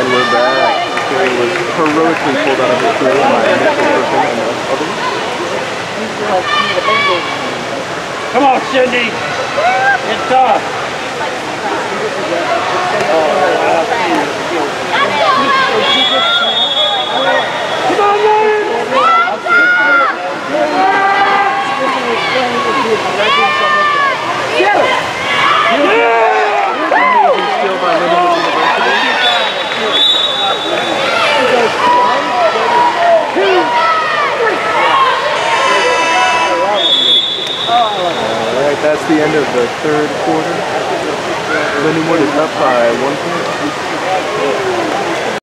And we're back. It was heroically pulled out of the pool by Mitchell Griffin and others. Come on, Cindy. It's tough. Come on, man. Get it. Amazing skill by Lindenwood University. Alright, that's the end of the third quarter. Lindenwood is up by 1 point.